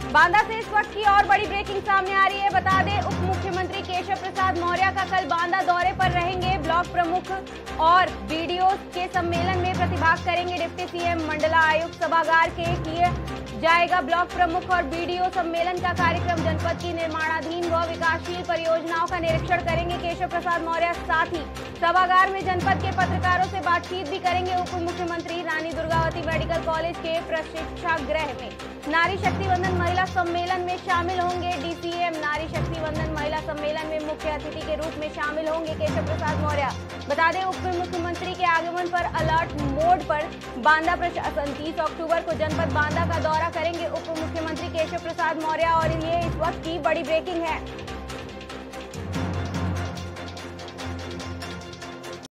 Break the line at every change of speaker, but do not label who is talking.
बांदा से इस वक्त की और बड़ी ब्रेकिंग सामने आ रही है। बता दें, उप मुख्यमंत्री केशव प्रसाद मौर्य का कल बांदा दौरे पर रहेंगे। ब्लॉक प्रमुख और बीडीओ के सम्मेलन में प्रतिभाग करेंगे। डिप्टी सीएम मंडला आयुक्त सभागार के किए जाएगा ब्लॉक प्रमुख और बीडीओ सम्मेलन का कार्यक्रम। जनपद की निर्माणाधीन व विकासशील परियोजनाओं का निरीक्षण करेंगे केशव प्रसाद मौर्य। साथ ही सभागार में जनपद के पत्रकारों से बातचीत भी करेंगे। उप मुख्यमंत्री रानी दुर्गावती मेडिकल कॉलेज के प्रशिक्षागृह में नारी शक्ति वंदन महिला सम्मेलन में शामिल होंगे। डीसीएम नारी शक्ति वंदन महिला सम्मेलन में मुख्य अतिथि के रूप में शामिल होंगे केशव प्रसाद मौर्य। बता दें, उप मुख्यमंत्री के आगमन पर अलर्ट मोड पर बांदा प्रशासन 30 अक्टूबर को जनपद बांदा का दौरा करेंगे उप मुख्यमंत्री केशव प्रसाद मौर्य। और ये इस वक्त की बड़ी ब्रेकिंग है।